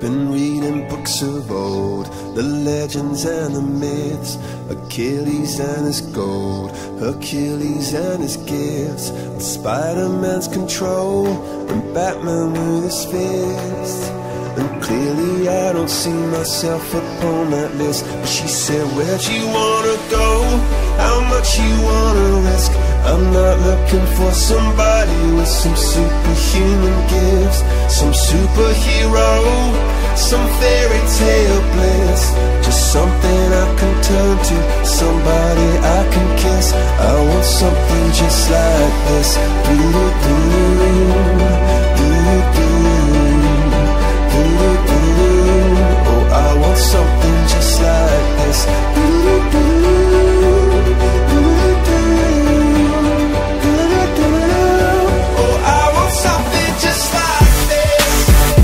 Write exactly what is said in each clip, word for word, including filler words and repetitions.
been reading books of old, the legends and the myths, Achilles and his gold, Hercules and his gifts, and Spider-Man's control, and Batman with his fists. And clearly I don't see myself upon that list. But she said, where'd you wanna go? How much you wanna risk? I'm not looking for somebody with some superhuman gifts, some superhero, some fairy tale bliss. Just something I can turn to, somebody I can kiss. I want something just like this. Do-do-do, do-do-do. Oh, I want something just like this. Oh, I want something just like this.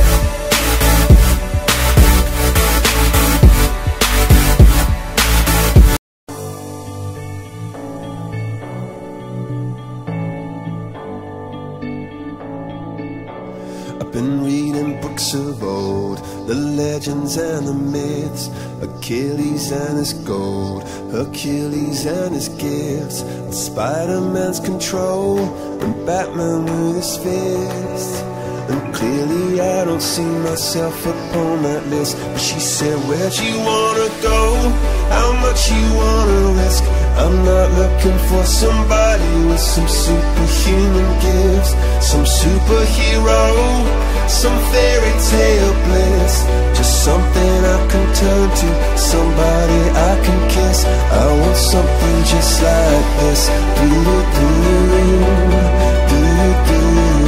I've been reading books of old, the legends and the myths, Achilles and his gold, Hercules and his gifts, and Spider-Man's control, and Batman with his fists. And clearly I don't see myself upon that list. But she said, where'd you wanna go? How much you wanna risk? I'm not looking for somebody with some superhuman gifts, some superhero, some fairy tale bliss. Just something I can turn to, somebody I can kiss. I want something just like this. Do-do-do, do-do-do,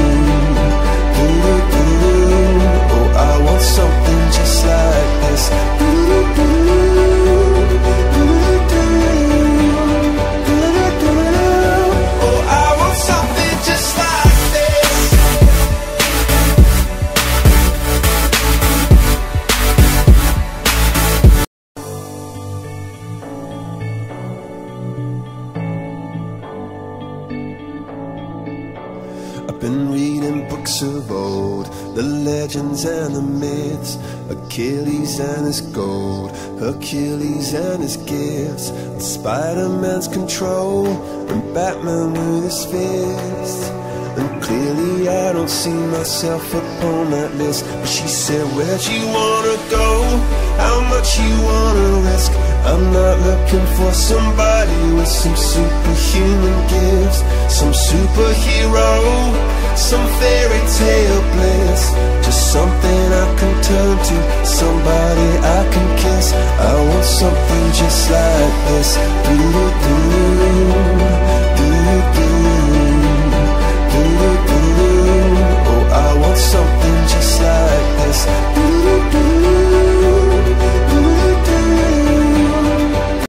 do-do-do. Oh, I want something just like this. Do-do-do, do-do-do, do-do-do. Oh, I want something just like this. I've been reading books of old, the legends and the myths, Achilles and his gold, Hercules and his gifts, and Spider-Man's control, and Batman with his fists. And clearly I don't see myself upon that list. But she said, where'd you wanna go? How much you wanna risk? I'm not looking for somebody with some superhuman gifts, some superhero, some fairy tale bliss. Just something I can turn to, somebody I can kiss. I want something just like